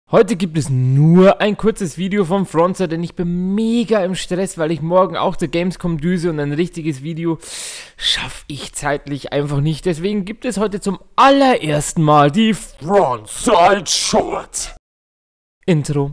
Heute gibt es nur ein kurzes Video vom Frontside, denn ich bin mega im Stress, weil ich morgen auch zur Gamescom düse und ein richtiges Video schaffe ich zeitlich einfach nicht. Deswegen gibt es heute zum allerersten Mal die Frontside Short Intro.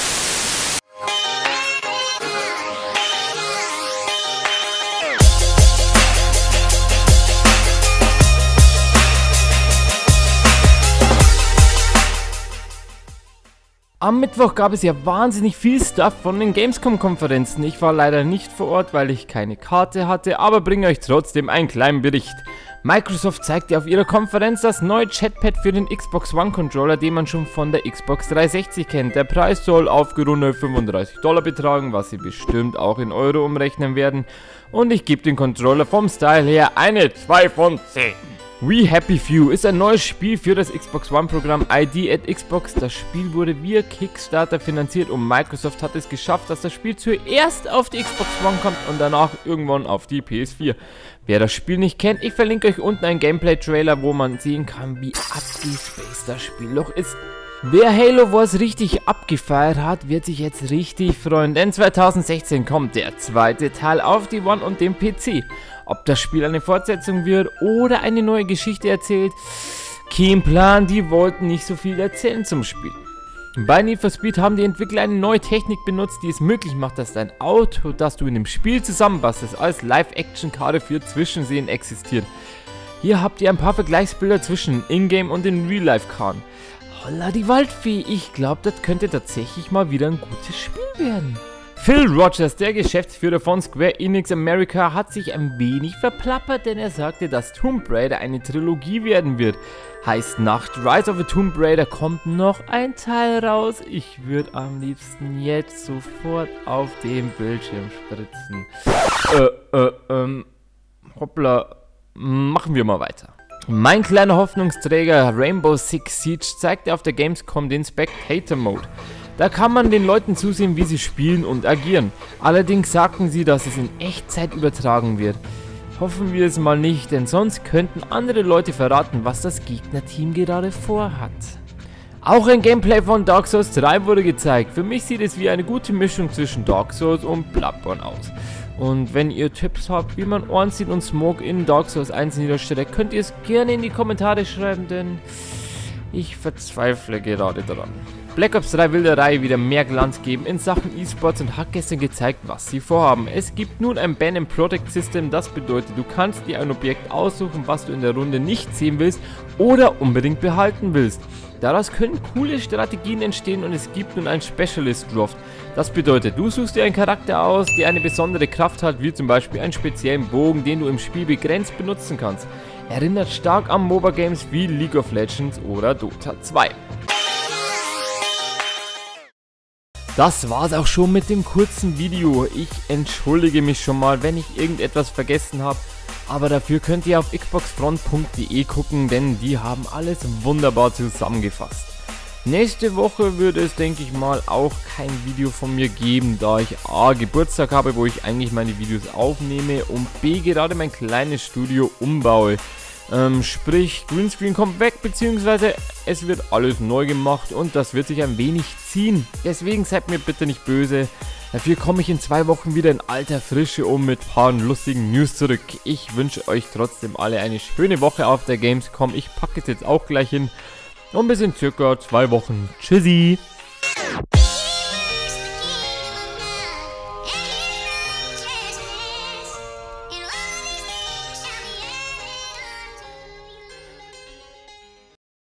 Am Mittwoch gab es ja wahnsinnig viel Stuff von den Gamescom-Konferenzen. Ich war leider nicht vor Ort, weil ich keine Karte hatte, aber bringe euch trotzdem einen kleinen Bericht. Microsoft zeigte auf ihrer Konferenz das neue Chatpad für den Xbox One Controller, den man schon von der Xbox 360 kennt. Der Preis soll aufgerundet $35 betragen, was sie bestimmt auch in Euro umrechnen werden. Und ich gebe den Controller vom Style her eine 2 von 10. We Happy Few ist ein neues Spiel für das Xbox One Programm ID at Xbox. Das Spiel wurde via Kickstarter finanziert und Microsoft hat es geschafft, dass das Spiel zuerst auf die Xbox One kommt und danach irgendwann auf die PS4. Wer das Spiel nicht kennt, ich verlinke euch unten einen Gameplay-Trailer, wo man sehen kann, wie abgespaced das Spiel noch ist. Wer Halo Wars richtig abgefeiert hat, wird sich jetzt richtig freuen, denn 2016 kommt der zweite Teil auf die One und den PC. Ob das Spiel eine Fortsetzung wird oder eine neue Geschichte erzählt, kein Plan, die wollten nicht so viel erzählen zum Spiel. Bei Need for Speed haben die Entwickler eine neue Technik benutzt, die es möglich macht, dass dein Auto, das du in dem Spiel zusammenbastelst, als Live-Action-Karte für Zwischensehen existiert. Hier habt ihr ein paar Vergleichsbilder zwischen Ingame und den Real-Life-Karten. Holla die Waldfee, ich glaube, das könnte tatsächlich mal wieder ein gutes Spiel werden. Phil Rogers, der Geschäftsführer von Square Enix America, hat sich ein wenig verplappert, denn er sagte, dass Tomb Raider eine Trilogie werden wird. Heißt, nach Rise of the Tomb Raider kommt noch ein Teil raus. Ich würde am liebsten jetzt sofort auf den Bildschirm spritzen. Hoppla, machen wir mal weiter. Mein kleiner Hoffnungsträger Rainbow Six Siege zeigte auf der Gamescom den Spectator Mode. Da kann man den Leuten zusehen, wie sie spielen und agieren. Allerdings sagten sie, dass es in Echtzeit übertragen wird. Hoffen wir es mal nicht, denn sonst könnten andere Leute verraten, was das Gegnerteam gerade vorhat. Auch ein Gameplay von Dark Souls 3 wurde gezeigt. Für mich sieht es wie eine gute Mischung zwischen Dark Souls und Bloodborne aus. Und wenn ihr Tipps habt, wie man Ornstein und Smoke in Dark Souls 1 niederstellt, könnt ihr es gerne in die Kommentare schreiben, denn ich verzweifle gerade daran. Black Ops 3 will der Reihe wieder mehr Glanz geben in Sachen E-Sports und hat gestern gezeigt, was sie vorhaben. Es gibt nun ein Ban and Protect System, das bedeutet, du kannst dir ein Objekt aussuchen, was du in der Runde nicht sehen willst oder unbedingt behalten willst. Daraus können coole Strategien entstehen und es gibt nun ein Specialist Draft. Das bedeutet, du suchst dir einen Charakter aus, der eine besondere Kraft hat, wie zum Beispiel einen speziellen Bogen, den du im Spiel begrenzt benutzen kannst. Erinnert stark an MOBA-Games wie League of Legends oder Dota 2. Das war's auch schon mit dem kurzen Video. Ich entschuldige mich schon mal, wenn ich irgendetwas vergessen habe. Aber dafür könnt ihr auf xboxfront.de gucken, denn die haben alles wunderbar zusammengefasst. Nächste Woche wird es, denke ich mal, auch kein Video von mir geben, da ich A, Geburtstag habe, wo ich eigentlich meine Videos aufnehme und B, gerade mein kleines Studio umbaue. Sprich, Greenscreen kommt weg, beziehungsweise es wird alles neu gemacht und das wird sich ein wenig ziehen. Deswegen seid mir bitte nicht böse. Dafür komme ich in 2 Wochen wieder in alter Frische und mit ein paar lustigen News zurück. Ich wünsche euch trotzdem alle eine schöne Woche auf der Gamescom. Ich packe es jetzt auch gleich hin. Und bis in circa 2 Wochen. Tschüssi!